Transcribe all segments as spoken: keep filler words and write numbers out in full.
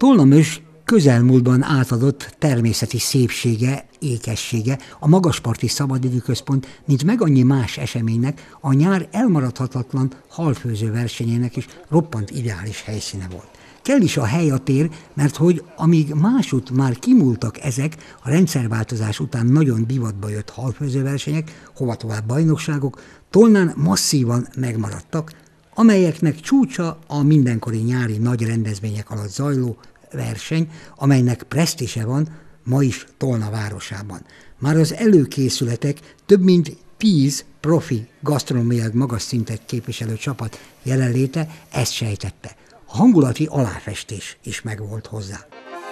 Tolnamös közelmúltban átadott természeti szépsége, ékessége, a Magasparti Szabadidőközpont nincs meg annyi más eseménynek, a nyár elmaradhatatlan halfőző versenyének is roppant ideális helyszíne volt. Kell is a hely a tér, mert hogy amíg másút már kimúltak ezek, a rendszerváltozás után nagyon divatba jött halfőzőversenyek, hova tovább bajnokságok, Tolnán masszívan megmaradtak, amelyeknek csúcsa a mindenkori nyári nagy rendezvények alatt zajló verseny, amelynek presztízse van ma is Tolna városában. Már az előkészületek több mint tíz profi gasztronómiailag magas szintet képviselő csapat jelenléte ezt sejtette. A hangulati aláfestés is megvolt hozzá.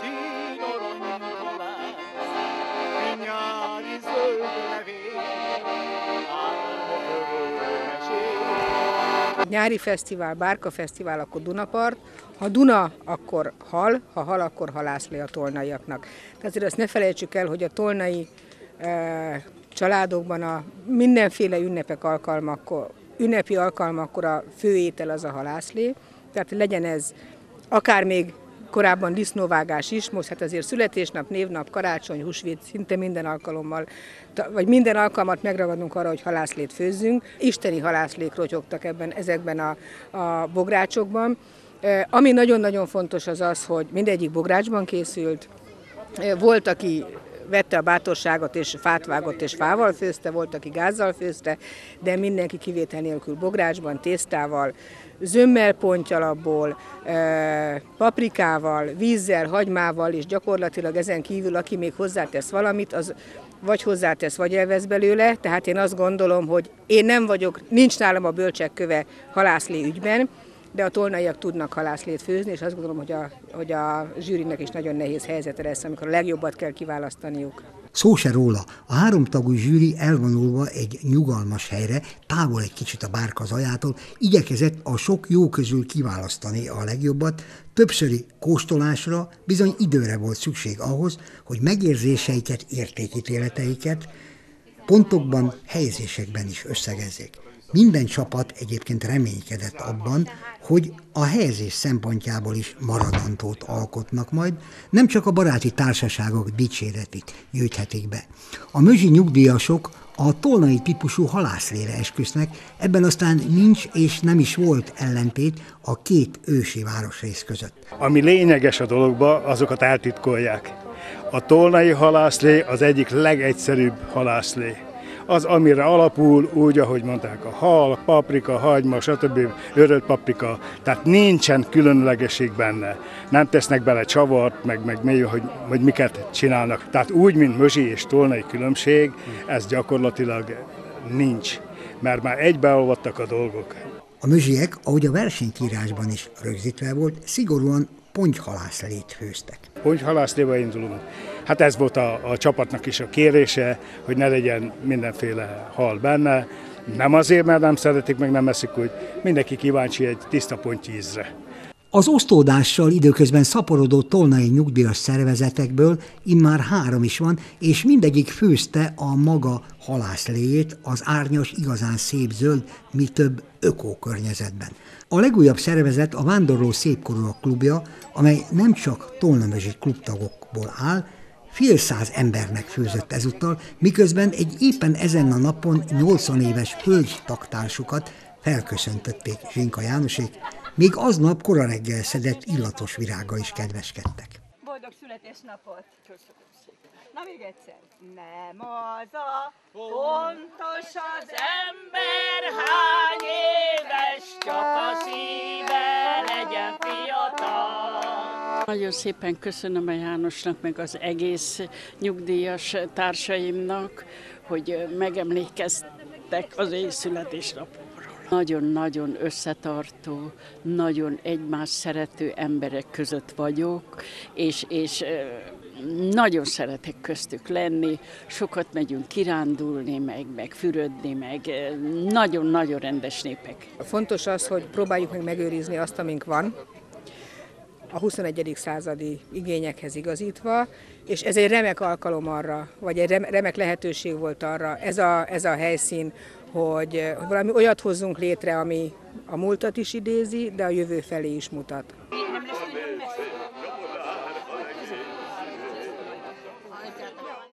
Nyári fesztivál, bárka fesztivál, akkor Dunapart. Ha Duna, akkor hal, ha hal, akkor halászlé a tolnaiaknak. Tehát azért azt ne felejtsük el, hogy a tolnai e, családokban a mindenféle ünnepek alkalmakkor, ünnepi alkalmakkor a főétel az a halászlé. Tehát legyen ez akár még korábban disznóvágás is, most hát azért születésnap, névnap, karácsony, húsvét, szinte minden alkalommal, vagy minden alkalmat megragadunk arra, hogy halászlét főzzünk. Isteni halászlék rotyogtak ebben, ezekben a, a bográcsokban. Ami nagyon-nagyon fontos az az, hogy mindegyik bográcsban készült. Volt, aki vette a bátorságot és fát vágott és fával főzte, volt, aki gázzal főzte, de mindenki kivétel nélkül bográcsban, tésztával, zömmel pontyalapból, paprikával, vízzel, hagymával, és gyakorlatilag ezen kívül, aki még hozzátesz valamit, az vagy hozzátesz, vagy elvesz belőle. Tehát én azt gondolom, hogy én nem vagyok, nincs nálam a bölcsek köve halászlé ügyben, de a tolnaiak tudnak halászlét főzni, és azt gondolom, hogy a, hogy a zsűrinek is nagyon nehéz helyzete lesz, amikor a legjobbat kell kiválasztaniuk. Szó se róla, a háromtagú zsűri elvonulva egy nyugalmas helyre, távol egy kicsit a bárka zajától, igyekezett a sok jó közül kiválasztani a legjobbat. Többszöri kóstolásra bizony időre volt szükség ahhoz, hogy megérzéseiket, értékítéleteiket pontokban, helyezésekben is összegezzék. Minden csapat egyébként reménykedett abban, hogy a helyezés szempontjából is maradandót alkotnak majd, nem csak a baráti társaságok dicséretét gyűjthetik be. A mözsi nyugdíjasok a tolnai típusú halászlére esküsznek, ebben aztán nincs és nem is volt ellentét a két ősi városrész között. Ami lényeges a dologban, azokat eltitkolják. A tolnai halászlé az egyik legegyszerűbb halászlé. Az, amire alapul, úgy, ahogy mondták, a hal, paprika, hagyma, stb. Örölt paprika, tehát nincsen különlegesség benne. Nem tesznek bele csavart, meg, meg mély, hogy, hogy miket csinálnak. Tehát úgy, mint mözsi és tolnai különbség, ez gyakorlatilag nincs, mert már egybeolvadtak a dolgok. A mözsiek, ahogy a versenykírásban is rögzítve volt, szigorúan pontyhalászlét főztek. Pontyhalászléba indulunk. Hát ez volt a, a csapatnak is a kérése, hogy ne legyen mindenféle hal benne. Nem azért, mert nem szeretik, meg nem eszik, hogy mindenki kíváncsi egy tiszta ponty ízre. Az osztódással időközben szaporodó tolnai nyugdíjas szervezetekből immár három is van, és mindegyik főzte a maga halászléjét az árnyas, igazán szép zöld, mi több ökókörnyezetben. A legújabb szervezet a Vándorló Szépkorúak klubja, amely nem csak tolnamözsi klubtagokból áll, fél száz embernek főzött ezúttal, miközben egy éppen ezen a napon nyolcvan éves hölgytagtársukat felköszöntötték Zsinka Jánosék, még aznap kora reggel szedett illatos virággal is kedveskedtek. Boldog születésnapot! Köszönöm szépen! Na még egyszer! Nem az a fontos az ember, hány éves, csak a szíve legyen fiatal. Nagyon szépen köszönöm a Jánosnak, meg az egész nyugdíjas társaimnak, hogy megemlékeztek az én születésnapomról. Nagyon-nagyon összetartó, nagyon egymást szerető emberek között vagyok, és, és nagyon szeretek köztük lenni, sokat megyünk kirándulni, meg, meg fürödni, meg nagyon-nagyon rendes népek. Fontos az, hogy próbáljuk meg megőrizni azt, amink van, a huszonegyedik századi igényekhez igazítva, és ez egy remek alkalom arra, vagy egy remek lehetőség volt arra, ez a, ez a helyszín, hogy, hogy valami olyat hozzunk létre, ami a múltat is idézi, de a jövő felé is mutat.